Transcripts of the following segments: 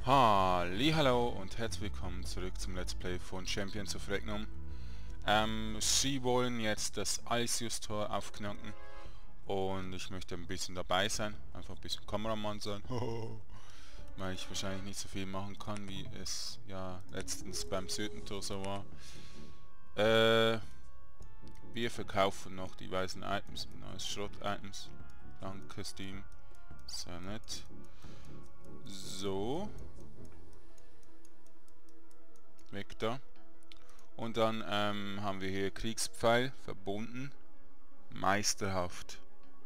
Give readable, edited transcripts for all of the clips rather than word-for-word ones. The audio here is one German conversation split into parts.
Hallo und herzlich willkommen zurück zum Let's Play von Champions of Regnum. Sie wollen jetzt das Alcius-Tor aufknacken und ich möchte ein bisschen dabei sein, einfach ein bisschen Kameramann sein, weil ich wahrscheinlich nicht so viel machen kann, wie es ja letztens beim Süden-Tor so war. Wir verkaufen noch die weißen Items, neues Schrott-Items. Danke Steam, sehr nett. So. Weg da. Und dann haben wir hier Kriegspfeil verbunden. Meisterhaft.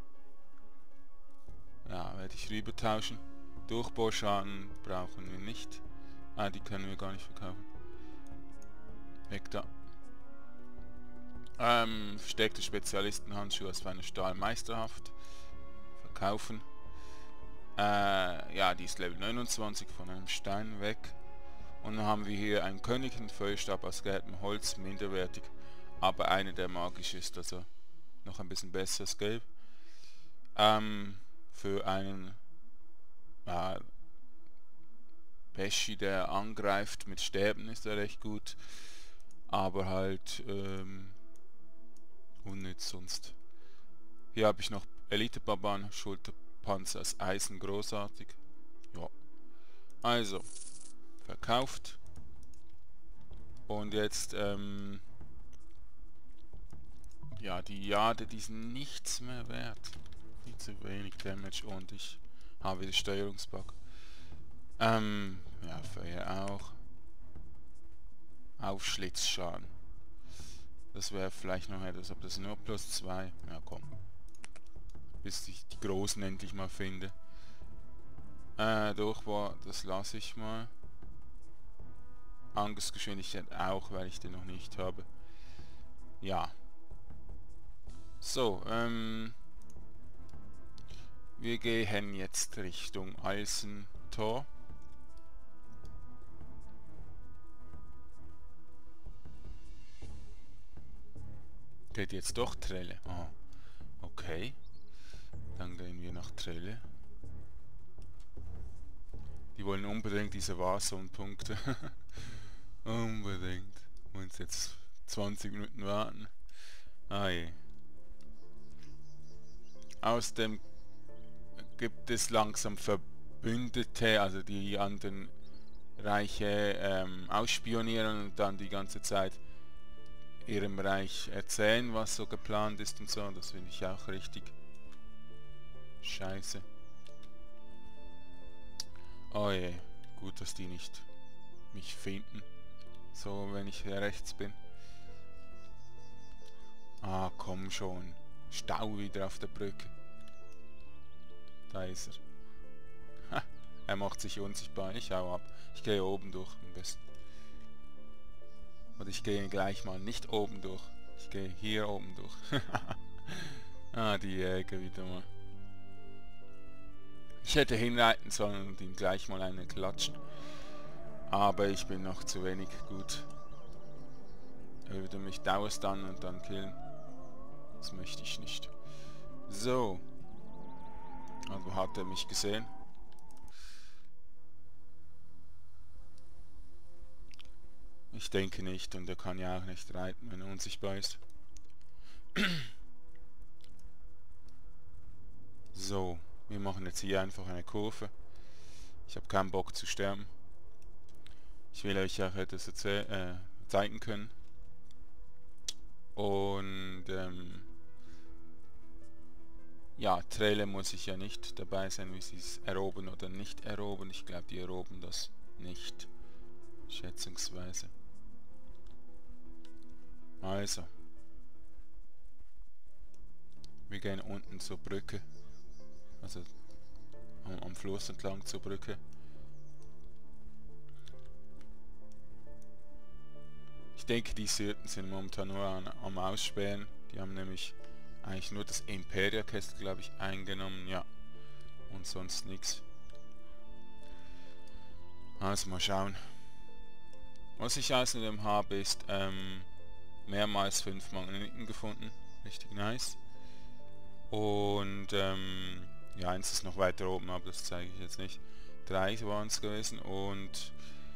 Ja, werde ich rüber tauschen. Durchbohrschaden brauchen wir nicht. Ah, die können wir gar nicht verkaufen. Weg da. Versteckte Spezialistenhandschuhe aus feiner Stahl meisterhaft. Verkaufen. Ja, die ist Level 29 von einem Stein weg. Und dann haben wir hier einen königlichen Feuerstab aus gelbem Holz, minderwertig, aber einer, der magisch ist, also noch ein bisschen besseres Gelb. Für einen Pesci, der angreift mit Stäben, ist er recht gut, aber halt unnütz sonst. Hier habe ich noch Elite-Barbaren, Schulterpanzer aus Eisen, großartig. Ja, also verkauft. Und jetzt ja, die Jade, die sind nichts mehr wert. Viel zu wenig Damage und ich habe wieder Steuerungsbug. Ja, Feuer auch. Aufschlitzschaden. Das wäre vielleicht noch etwas, aber das ist nur +2. Ja, komm. Bis ich die Großen endlich mal finde. Durchbohr, das lasse ich mal. Angriffsgeschwindigkeit auch, weil ich den noch nicht habe. Ja. So, wir gehen jetzt Richtung Alcentor. Geht jetzt doch Trelle. Oh, okay. Dann gehen wir nach Trelle. Die wollen unbedingt diese Warzone-Punkte. Unbedingt. Und jetzt 20 Minuten warten. Ah je. Außerdem gibt es langsam Verbündete, also die anderen Reiche ausspionieren und dann die ganze Zeit ihrem Reich erzählen, was so geplant ist und so. Das finde ich auch richtig scheiße. Oh je, gut, dass die nicht mich finden. So, wenn ich rechts bin. Ah, komm schon. Stau wieder auf der Brücke. Da ist er. Ha, er macht sich unsichtbar. Ich hau ab. Ich gehe oben durch am besten. Und ich gehe gleich mal nicht oben durch. Ich gehe hier oben durch. Ah, die Jäger wieder mal. Ich hätte hinreiten sollen und ihm gleich mal eine klatschen. Aber ich bin noch zu wenig gut. Er würde mich dauerstunnen und dann killen. Das möchte ich nicht. So. Also hat er mich gesehen. Ich denke nicht, und er kann ja auch nicht reiten, wenn er unsichtbar ist. So, wir machen jetzt hier einfach eine Kurve. Ich habe keinen Bock zu sterben. Ich will euch auch etwas zeigen können. Und ja, Trelle muss ich ja nicht dabei sein, wie sie es erobern oder nicht erobern. Ich glaube, die erobern das nicht. Schätzungsweise. Also. Wir gehen unten zur Brücke. Also am Fluss entlang zur Brücke. Ich denke, die Syrten sind momentan nur am Ausspähen. Die haben nämlich eigentlich nur das Imperia-Castle, glaube ich, eingenommen. Ja. Und sonst nichts. Also mal schauen. Was ich außerdem habe, ist mehrmals 5 Magneten gefunden. Richtig nice. Und ja, eins ist noch weiter oben, aber das zeige ich jetzt nicht. 3 waren es gewesen und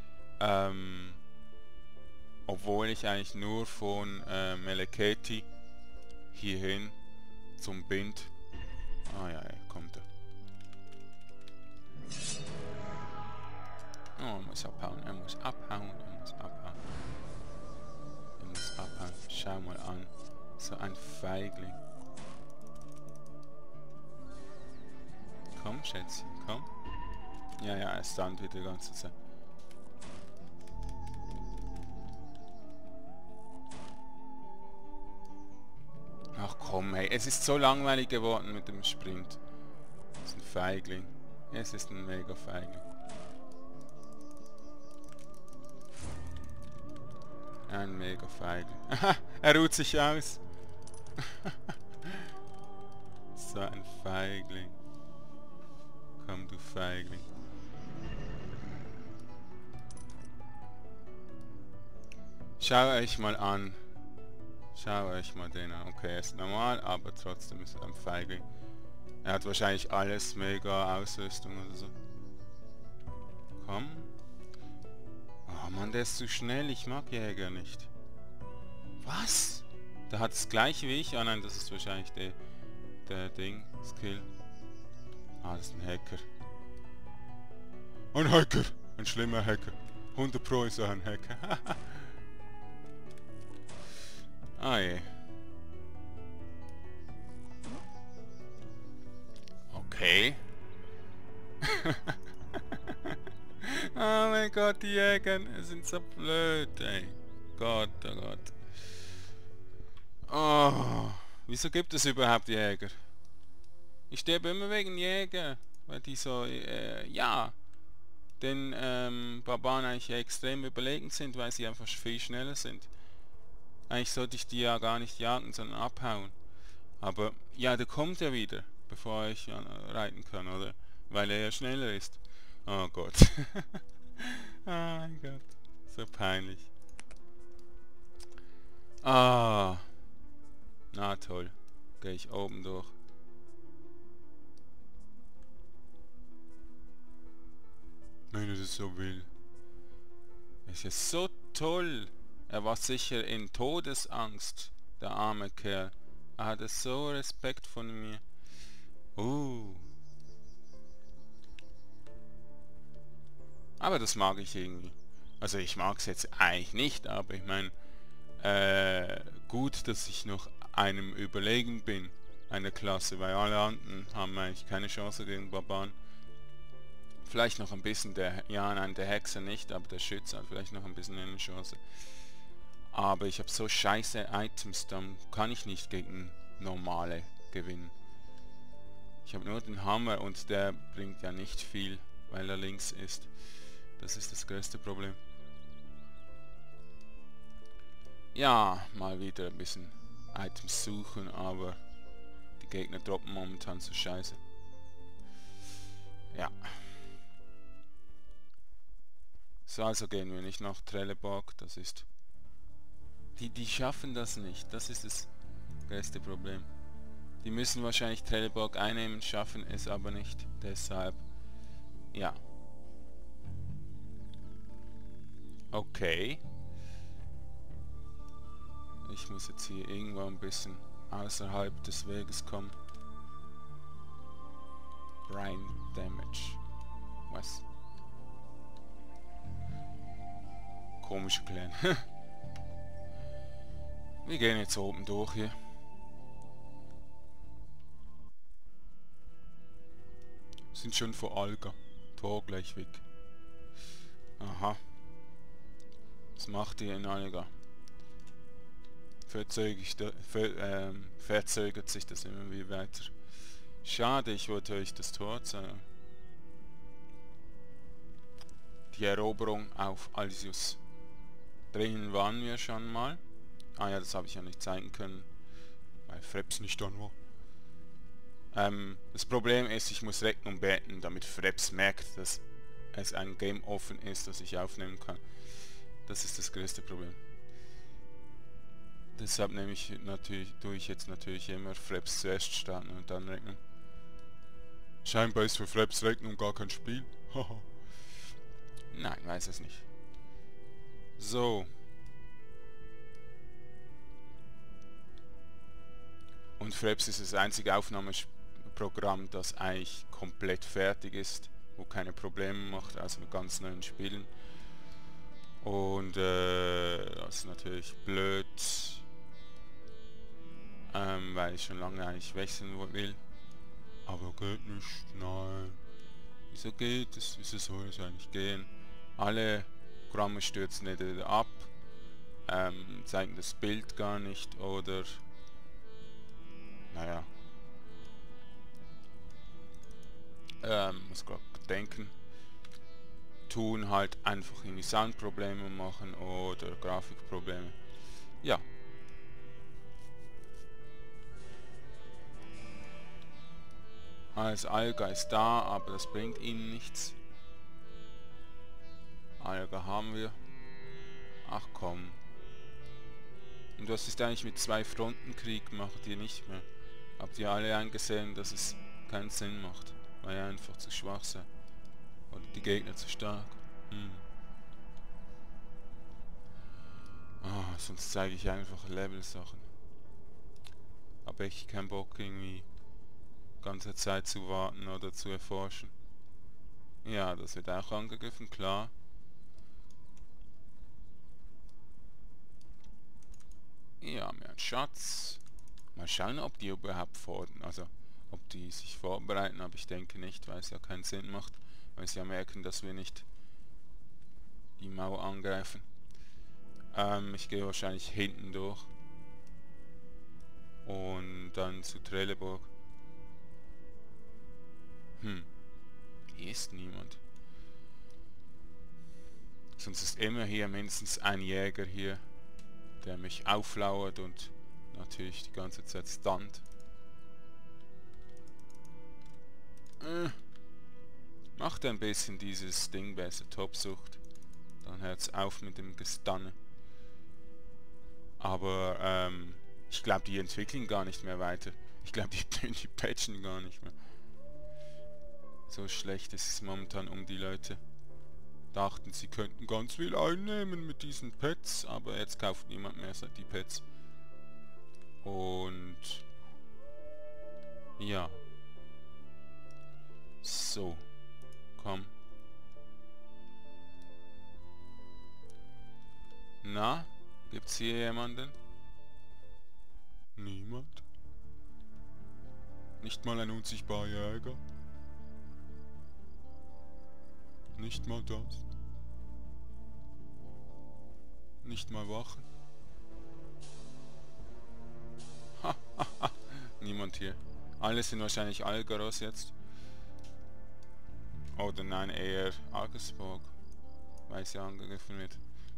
obwohl ich eigentlich nur von Meleketi hierhin zum Bind. Ah ja, kommt er. Oh, er muss abhauen, er muss abhauen, er muss abhauen. Er muss abhauen. Schau mal an. So ein Feigling. Komm, Schätzchen, komm. Ja, ja, er stand wieder die ganze Zeit. Ach komm, hey, es ist so langweilig geworden mit dem Sprint. Das ist ein Feigling. Es ist ein mega Feigling. Ein mega Feigling. Er ruht sich aus. So ein Feigling. Komm, du Feigling. Schau euch mal an. Schau euch mal den an. Okay, er ist normal, aber trotzdem ist er ein Feigling. Er hat wahrscheinlich alles, mega Ausrüstung oder so. Komm. Oh Mann, der ist zu schnell. Ich mag Jäger nicht. Was? Der hat es gleich wie ich. Ah nein, das ist wahrscheinlich der Skill. Ah, das ist ein Hacker. Ein Hacker! Ein schlimmer Hacker. 100% ist er ein Hacker. Ah je. Okay. Oh mein Gott, die Jäger sind so blöd, ey. Gott, oh Gott. Oh, wieso gibt es überhaupt Jäger? Ich sterbe immer wegen Jäger, weil die so, ja, den Barbaren eigentlich extrem überlegen sind, weil sie einfach viel schneller sind. Eigentlich sollte ich die ja gar nicht jagen, sondern abhauen. Aber, ja, der kommt ja wieder, bevor ich reiten kann, oder? Weil er ja schneller ist. Oh Gott. Oh mein Gott. So peinlich. Ah. Na toll. Gehe ich oben durch. Wenn du das so will. Das ist ja so toll. Er war sicher in Todesangst. Der arme Kerl. Er hatte so Respekt von mir. Aber das mag ich irgendwie. Also ich mag es jetzt eigentlich nicht, aber ich meine, gut, dass ich noch einem überlegen bin, einer Klasse, weil alle anderen haben eigentlich keine Chance gegen Barbaren. Vielleicht noch ein bisschen der Hexer nicht, aber der Schütze hat vielleicht noch ein bisschen eine Chance. Aber ich habe so scheiße Items, dann kann ich nicht gegen normale gewinnen. Ich habe nur den Hammer und der bringt ja nicht viel, weil er links ist. Das ist das größte Problem. Ja, mal wieder ein bisschen Items suchen, aber die Gegner droppen momentan so scheiße. Ja. So, also gehen wir nicht nach Trelleborg, das ist... Die schaffen das nicht, das ist das größte Problem. Die müssen wahrscheinlich Trelleborg einnehmen, schaffen es aber nicht, deshalb... Ja. Okay. Ich muss jetzt hier irgendwo ein bisschen außerhalb des Weges kommen. Brain Damage. Was? Komische Clan. Wir gehen jetzt oben durch hier. Sind schon vor Alga. Tor gleich weg. Aha. Was macht ihr in Alga? Verzögert sich das immer wieder weiter. Schade, ich wollte euch das Tor zeigen. Die Eroberung auf Alsius. Drinnen waren wir schon mal. Ah ja, das habe ich ja nicht zeigen können, weil Freps nicht da war. Das Problem ist, ich muss Regnum beten, damit Freps merkt, dass es ein Game offen ist, das ich aufnehmen kann. Das ist das größte Problem. Deshalb tue ich jetzt natürlich immer Freps zuerst starten und dann Regnum. Scheinbar ist für Freps Regnum gar kein Spiel. Haha. Nein, weiß es nicht. So. Und Fraps ist das einzige Aufnahmeprogramm, das eigentlich komplett fertig ist, wo keine Probleme macht, also mit ganz neuen Spielen. Und das ist natürlich blöd, weil ich schon lange eigentlich wechseln will. Aber geht nicht, nein. Wieso geht es? Wieso soll es eigentlich gehen? Alle Programme stürzen entweder ab, zeigen das Bild gar nicht oder naja, muss gerade denken, tun halt einfach irgendwie Soundprobleme machen oder Grafikprobleme. Ja. Also Alga ist da, aber das bringt ihnen nichts. Alga haben wir. Ach komm. Und was ist eigentlich mit 2-Fronten-Krieg? Macht ihr nicht mehr? Habt ihr alle eingesehen, dass es keinen Sinn macht? Weil ihr einfach zu schwach seid. Oder die Gegner zu stark. Sonst zeige ich einfach Level-Sachen. Aber ich keinen Bock irgendwie ganze Zeit zu warten oder zu erforschen. Ja, das wird auch angegriffen, klar. Ja, mehr ein Schatz. Mal schauen, ob die überhaupt fordern, also ob die sich vorbereiten, aber ich denke nicht, weil es ja keinen Sinn macht, weil sie ja merken, dass wir nicht die Mauer angreifen. Ich gehe wahrscheinlich hinten durch und dann zu Trelleborg. Hier ist niemand. Sonst ist immer hier mindestens ein Jäger hier, der mich auflauert und natürlich die ganze Zeit stunt. Macht ein bisschen dieses Ding besser, Topsucht. Dann hört's auf mit dem Gestunne. Aber ich glaube, die entwickeln gar nicht mehr weiter. Ich glaube, die patchen gar nicht mehr. So schlecht ist es momentan um die Leute. Dachten, sie könnten ganz viel einnehmen mit diesen Pets, aber jetzt kauft niemand mehr die Pets. Und ja. So. Komm. Na? Gibt's hier jemanden? Niemand? Nicht mal ein unsichtbarer Jäger? Nicht mal das? Nicht mal Wachen? Niemand hier. Alle sind wahrscheinlich Algaros jetzt. Oder nein, eher Argesborg. Weil sie angegriffen wird.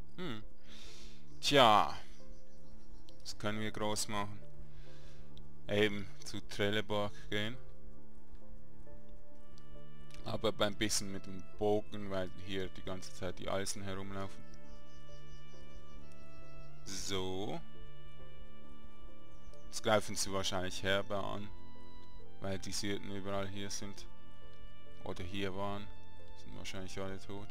Tja. Das können wir groß machen. Eben zu Trelleborg gehen. Aber beim bisschen mit dem Bogen, weil hier die ganze Zeit die Eisen herumlaufen. So. Jetzt greifen sie wahrscheinlich Herber an, weil die Syrten überall hier sind. Oder hier waren. Sind wahrscheinlich alle tot.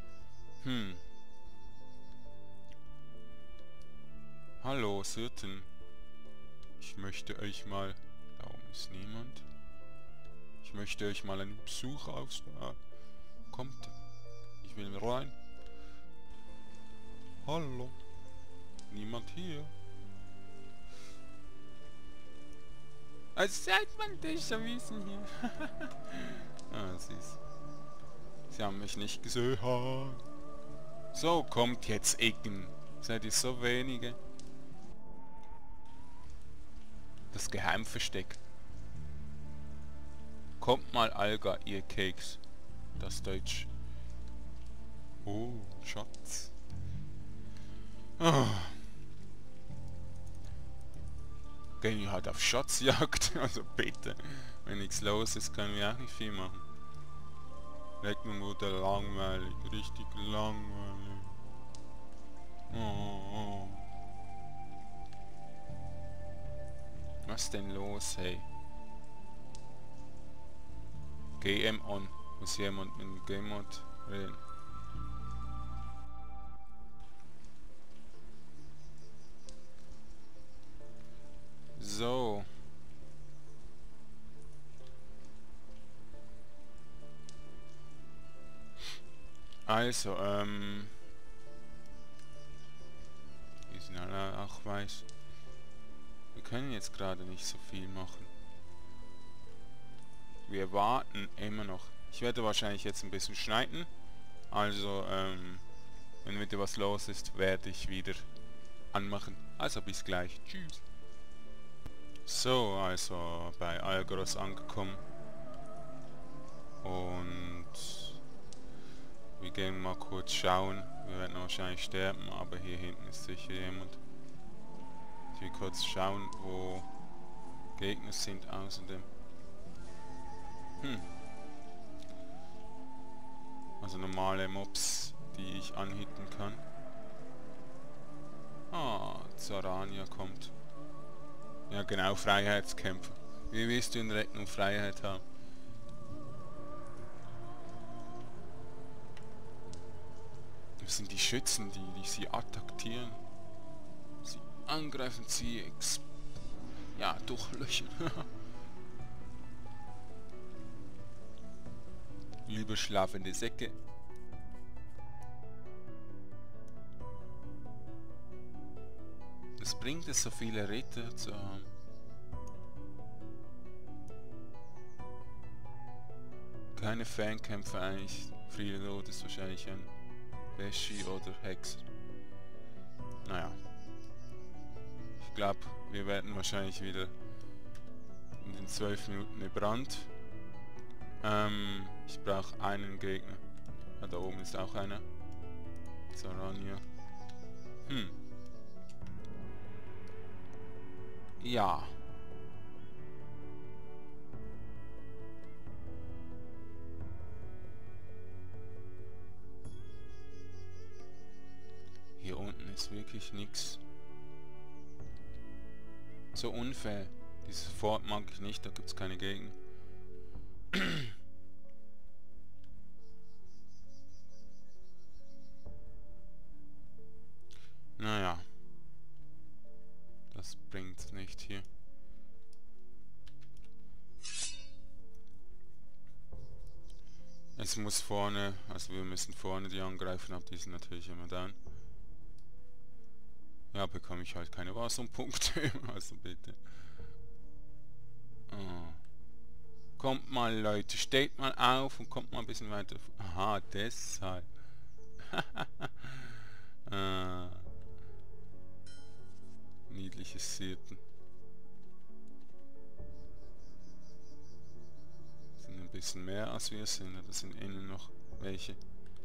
Hallo Syrten. Ich möchte euch mal... Da oben ist niemand. Ich möchte euch mal einen Besuch ausstellen. Kommt. Ich will rein. Hallo. Niemand hier. Als seid man dich erwiesen hier. Süß. Sie haben mich nicht gesehen. So, kommt jetzt, Ecken. Seid ihr so wenige? Das Geheimversteck. Kommt mal, Alga, ihr Keks. Das Deutsch. Oh, Schatz. Gehen wir halt auf Schatzjagd. Also bitte. Wenn nichts los ist, können wir auch nicht viel machen. Regnum wurde langweilig. Richtig langweilig. Oh. Was denn los, hey? GM on. Muss jemand mit dem Game Mode reden? Also, die sind alle auch weiß. Wir können jetzt gerade nicht so viel machen. Wir warten immer noch. Ich werde wahrscheinlich jetzt ein bisschen schneiden. Also, wenn wieder was los ist, werde ich wieder anmachen. Also bis gleich. Tschüss. So, also bei Algoros angekommen. Und wir gehen mal kurz schauen. Wir werden wahrscheinlich sterben, aber hier hinten ist sicher jemand. Ich will kurz schauen, wo Gegner sind außerdem. Also normale Mobs, die ich anhitten kann. Ah, Zarania kommt. Ja genau, Freiheitskämpfer. Wie willst du in Rechnung Freiheit haben? Das sind die Schützen, die sie attackieren. Sie angreifen, sie ja, durchlöchern. Lieber schlafende Säcke. Was bringt es, so viele Ritter zu haben? Keine Fernkämpfer eigentlich. Freeload ist wahrscheinlich ein Beshi oder Hexer. Naja. Ich glaube, wir werden wahrscheinlich wieder in den 12 Minuten gebrannt. Ich brauche einen Gegner. Ja, da oben ist auch einer. Zarania. Ja. Hier unten ist wirklich nichts. So unfair. Dieses Fort mag ich nicht, da gibt es keine Gegner. Naja. Das bringt's nicht hier. Es muss vorne, also wir müssen vorne die angreifen, aber die sind natürlich immer down. Ja, bekomme ich halt keine Wasserpunkte, also bitte. Oh. Kommt mal Leute, steht mal auf und kommt mal ein bisschen weiter. Aha, deshalb. Niedliches Sirten. Sind ein bisschen mehr als wir sind, aber sind innen noch welche.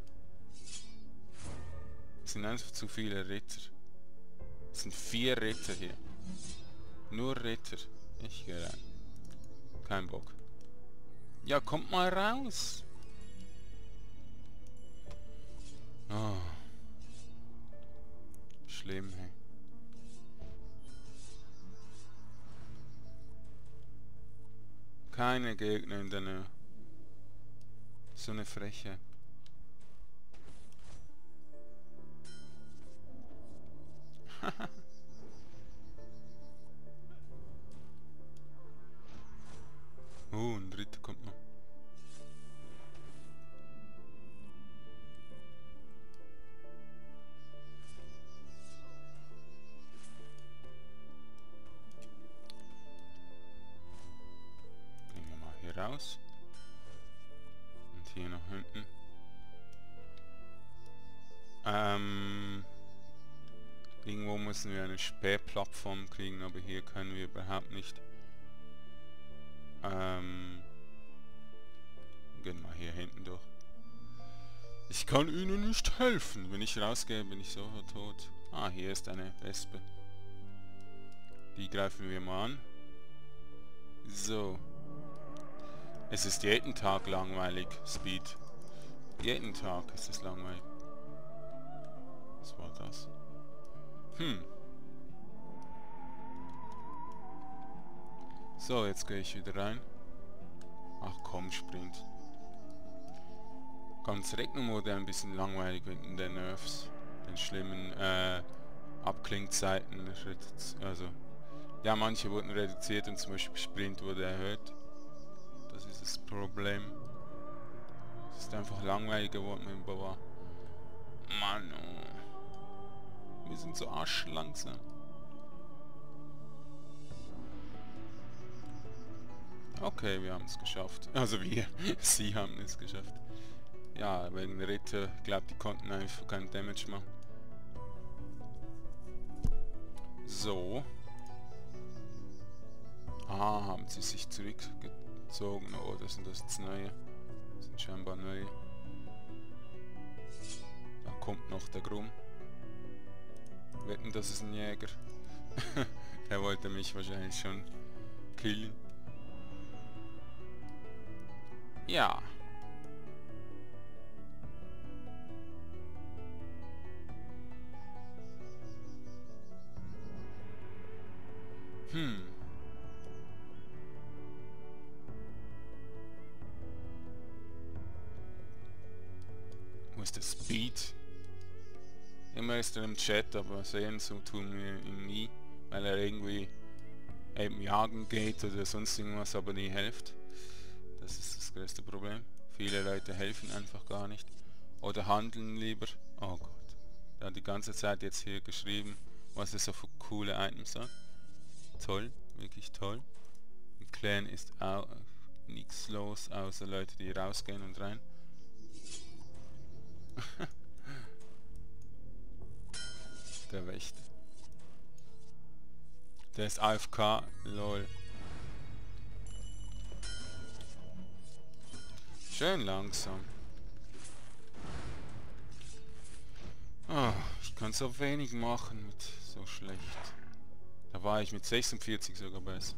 Es sind einfach zu viele Ritter. Es sind 4 Ritter hier. Nur Ritter. Ich gehe rein. Kein Bock. Ja, kommt mal raus. Oh. Schlimm, hey. Keine Gegner in der Nähe. So eine Freche. Ein dritter kommt noch. Gehen wir mal hier raus. Und hier nach hinten. Irgendwo müssen wir eine Spähplattform kriegen, aber hier können wir überhaupt nicht. Gehen wir hier hinten durch. Ich kann Ihnen nicht helfen. Wenn ich rausgehe, bin ich so tot. Ah, hier ist eine Wespe. Die greifen wir mal an. So. Es ist jeden Tag langweilig, Speed. Jeden Tag ist es langweilig. Was war das? So, jetzt gehe ich wieder rein. Ach komm, Sprint. Ganz Regnum wurde ein bisschen langweilig wegen der Nerfs. Den schlimmen Abklingzeiten. Also, ja, manche wurden reduziert und zum Beispiel Sprint wurde erhöht. Das ist das Problem. Es ist einfach langweilig geworden mit dem Bauer. Mann, oh. Wir sind so arschlangsam. Okay, wir haben es geschafft. Also wir. Sie haben es geschafft. Ja, wegen der Ritter, glaubt, die konnten einfach keinen Damage machen. So. Ah, haben sie sich zurückgezogen. Oh, das sind das Neue. Das sind scheinbar neue. Da kommt noch der Grumm. Wetten, das ist ein Jäger. Er wollte mich wahrscheinlich schon killen. Ja. Wo ist der Speed? Immer ist er im Chat, aber sehen so tun wir ihn nie, weil er irgendwie eben jagen geht oder sonst irgendwas, aber nie hilft. Das ist das größte Problem. Viele Leute helfen einfach gar nicht. Oder handeln lieber. Oh Gott. Er hat die ganze Zeit jetzt hier geschrieben, was er so für coole Items hat. Toll, wirklich toll. Im Clan ist auch nichts los, außer Leute, die rausgehen und rein. Der Wächter. Der ist AFK, lol. Schön langsam. Oh, ich kann so wenig machen mit so schlecht. Da war ich mit 46 sogar besser.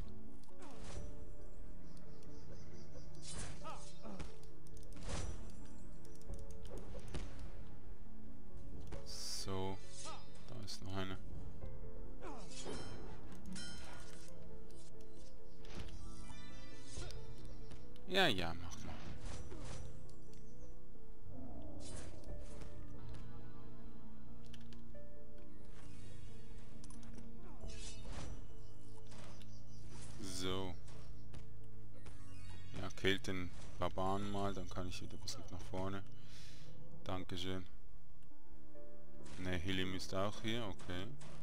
So, da ist noch einer. Ja, ja, mach mal. So. Ja, killt den Barbaren mal, dann kann ich wieder ein bisschen nach vorne. Dankeschön. Ne, Hilly müsste auch hier, okay.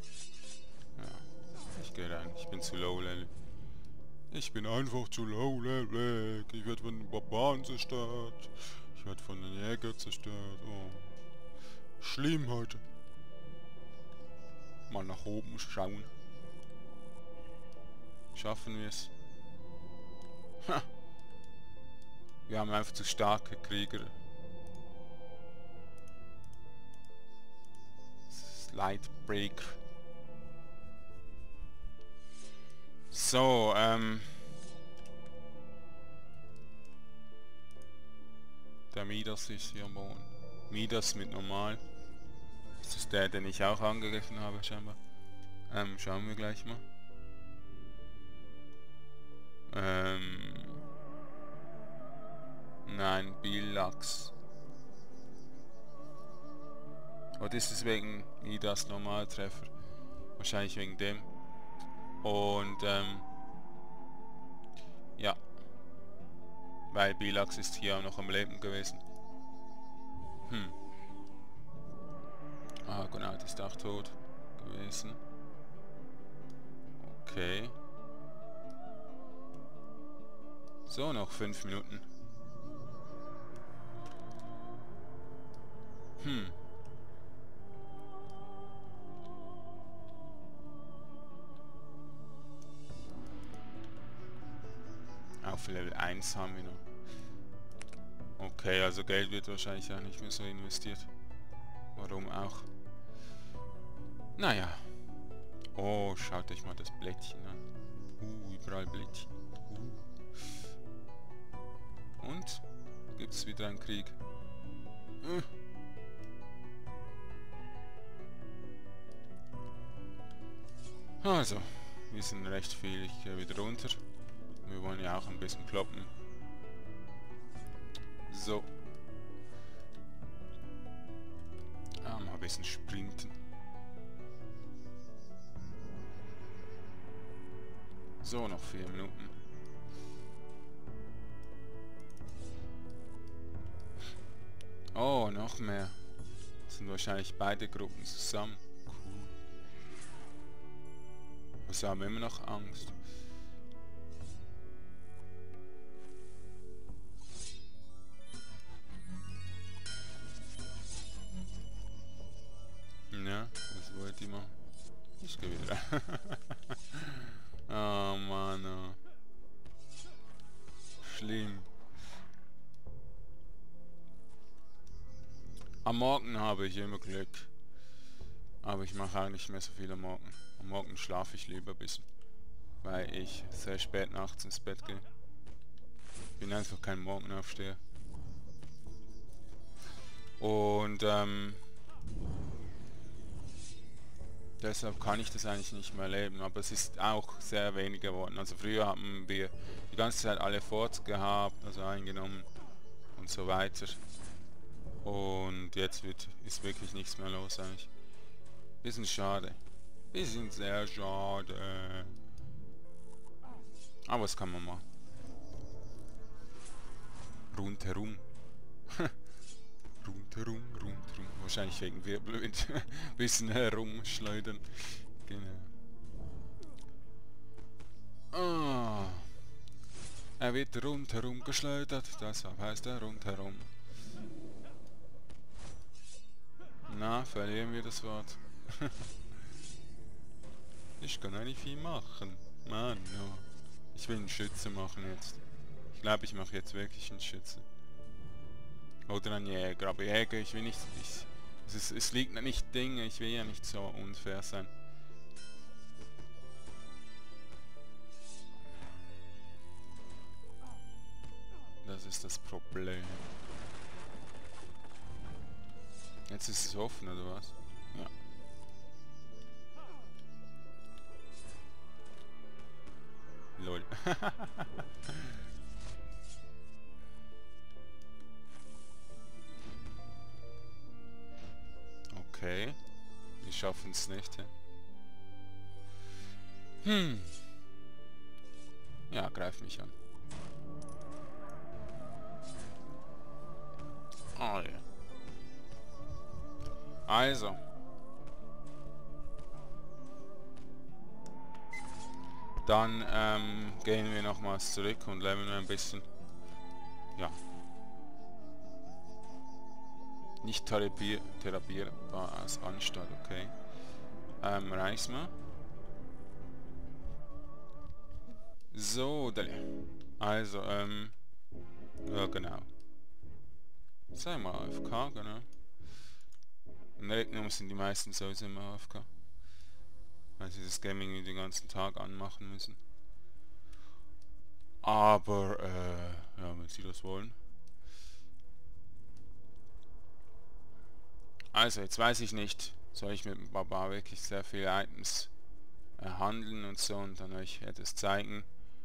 Ja, ich gehe rein. Ich bin zu low level. Ich bin einfach zu low level. Ich werde von den Barbaren zerstört. Ich werde von den Jägern zerstört. Oh. Schlimm heute. Mal nach oben schauen. Schaffen wir es? Ha. Wir haben einfach zu starke Krieger. Lightbreaker. So, der Midas ist hier am Boden. Midas mit normal. Das ist der, den ich auch angegriffen habe, scheinbar. Schauen wir gleich mal. Nein, Bilax. Oder ist es wegen Midas Normaltreffer? Wahrscheinlich wegen dem. Und ja. Weil Bilax ist hier auch noch am Leben gewesen. Ah, genau, die ist auch tot gewesen. Okay. So, noch 5 Minuten. Auf Level 1 haben wir noch. Okay, also Geld wird wahrscheinlich auch nicht mehr so investiert. Warum auch? Naja. Oh, schaut euch mal das Blättchen an. Überall Blättchen. Und? Gibt's wieder einen Krieg? Also, wir sind recht viel. Ich gehe wieder runter. Wir wollen ja auch ein bisschen kloppen. So. Mal ein bisschen sprinten. So, noch 4 Minuten. Oh, noch mehr. Das sind wahrscheinlich beide Gruppen zusammen. Cool. Also haben wir immer noch Angst. Ja, das wollte ich machen. Ich gehe wieder. Oh Mann, oh. Schlimm. Am Morgen habe ich immer Glück. Aber ich mache auch nicht mehr so viel am Morgen. Am Morgen schlafe ich lieber ein bisschen. Weil ich sehr spät nachts ins Bett gehe. Ich bin einfach kein Morgenaufsteher. Und deshalb kann ich das eigentlich nicht mehr erleben. Aber es ist auch sehr wenig geworden. Also früher haben wir die ganze Zeit alle Forts gehabt, also eingenommen und so weiter. Und jetzt ist wirklich nichts mehr los eigentlich. Bisschen schade. Bisschen sehr schade. Aber was kann man machen? Rundherum. Rundherum. Wahrscheinlich wegen Wirbelwind. Bisschen herumschleudern. Genau. Ah. Er wird rundherum geschleudert, deshalb heißt er rundherum. Na, verlieren wir das Wort. Ich kann nicht viel machen. Mann, no. Ich will einen Schütze machen jetzt. Ich glaube, ich mache jetzt wirklich einen Schütze. Oder einen Jäger, aber Jäger, ich will nicht... Es liegt nicht Dinge, ich will ja nicht so unfair sein. Das ist das Problem. Jetzt ist es offen, oder was? Ja. Lol. Okay. Wir schaffen es nicht, ja? Ja, greif mich an. Oh ja. Also. Dann gehen wir nochmals zurück und leveln ein bisschen. Ja. Nicht therapierbar als Anstalt, okay. Reichsmal. So, also, ja genau. Sei mal AFK, genau. Im Regnum sind die meisten sowieso immer AFK. Weil sie das Gaming den ganzen Tag anmachen müssen. Aber, ja, wenn sie das wollen. Also, jetzt weiß ich nicht, soll ich mit dem Barbar wirklich sehr viele Items handeln und so und dann euch etwas zeigen.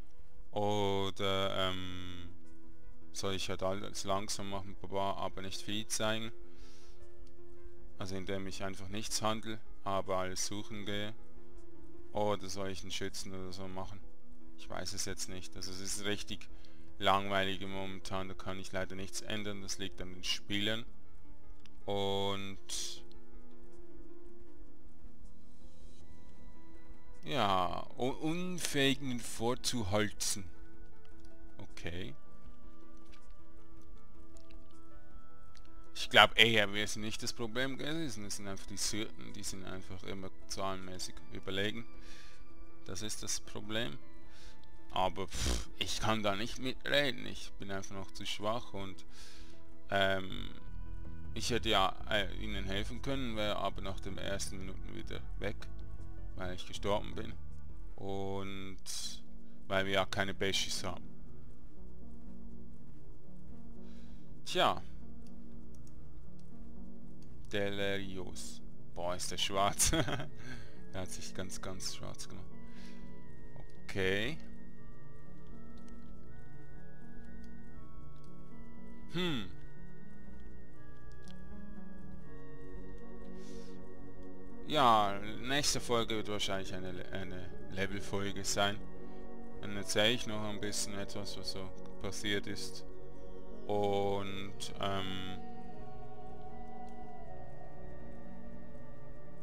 Oder, soll ich halt alles langsam machen mit Barbar, aber nicht viel zeigen. Also indem ich einfach nichts handle, aber alles suchen gehe. Oder soll ich einen Schützen oder so machen? Ich weiß es jetzt nicht. Also es ist richtig langweilig momentan, da kann ich leider nichts ändern, das liegt an den Spielern. Und ja, unfähigen vorzuhalten. Okay. Ich glaube eher, wir sind nicht das Problem gewesen, es sind einfach die Syrten, die sind einfach immer zahlenmäßig überlegen. Das ist das Problem. Aber ich kann da nicht mitreden, ich bin einfach noch zu schwach und ich hätte ja ihnen helfen können, wäre aber nach den ersten Minuten wieder weg, weil ich gestorben bin und weil wir ja keine Bashis haben. Tja. Delirios. Boah, ist der schwarz. Er hat sich ganz schwarz gemacht. Okay. Ja, nächste Folge wird wahrscheinlich eine Level-Folge sein. Dann erzähle ich noch ein bisschen etwas, was so passiert ist. Und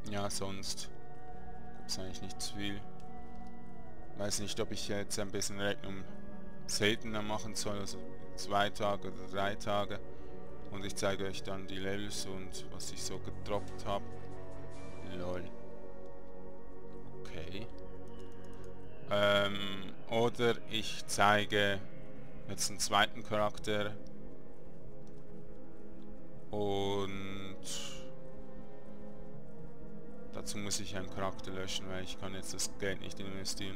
Ja, sonst gibt es eigentlich nicht zu viel. Weiß nicht, ob ich jetzt ein bisschen Regnum seltener machen soll, also 2 Tage oder 3 Tage. Und ich zeige euch dann die Levels und was ich so gedroppt habe. Lol. Okay. Oder ich zeige jetzt einen zweiten Charakter und dazu muss ich einen Charakter löschen, weil ich kann jetzt das Geld nicht investieren.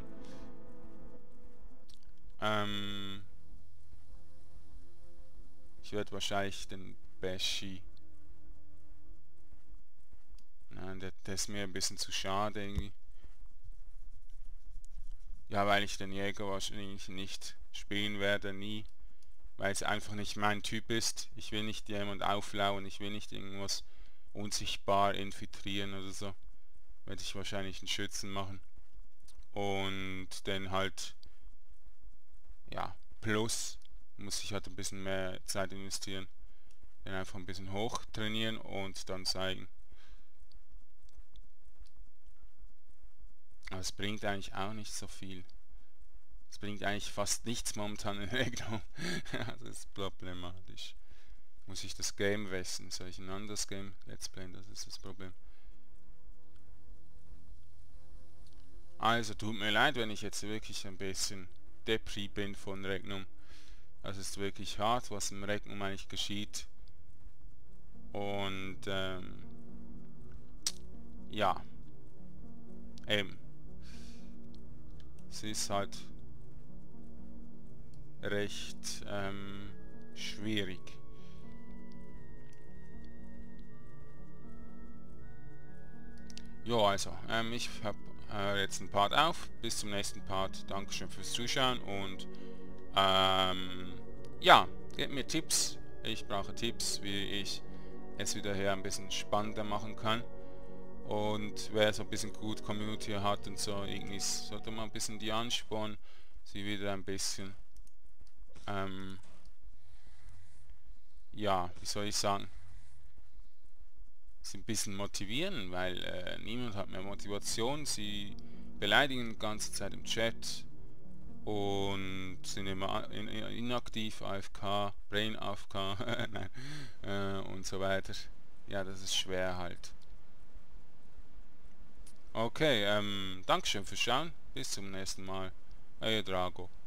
Ich werde wahrscheinlich den Beshi. Nein, der ist mir ein bisschen zu schade irgendwie. Ja, weil ich den Jäger wahrscheinlich nicht spielen werde, nie. Weil es einfach nicht mein Typ ist. Ich will nicht jemand auflauern, ich will nicht irgendwas unsichtbar infiltrieren oder so. Werde ich wahrscheinlich einen Schützen machen. Und dann halt, ja, plus muss ich halt ein bisschen mehr Zeit investieren. Dann einfach ein bisschen hoch trainieren und dann zeigen. Aber es bringt eigentlich auch nicht so viel. Es bringt eigentlich fast nichts momentan in Regnum. Das ist problematisch. Muss ich das Game wechseln? Soll ich ein anderes Game Let's Playen? Das ist das Problem. Also tut mir leid, wenn ich jetzt wirklich ein bisschen Depri bin von Regnum. Das ist wirklich hart, was im Regnum eigentlich geschieht. Und ja, eben. Es ist halt recht schwierig. Jo, also, ich habe jetzt einen Part auf. Bis zum nächsten Part. Dankeschön fürs Zuschauen und ja, gebt mir Tipps. Ich brauche Tipps, wie ich es wieder hier ein bisschen spannender machen kann. Und wer so ein bisschen gut Community hat und so, irgendwie sollte man ein bisschen die anspornen, sie wieder ein bisschen, ja, wie soll ich sagen, sie ein bisschen motivieren, weil niemand hat mehr Motivation, sie beleidigen die ganze Zeit im Chat und sind immer inaktiv, AFK, Brain AFK, nein, und so weiter. Ja, das ist schwer halt. Okay, Dankeschön fürs Schauen, bis zum nächsten Mal, euer Drago.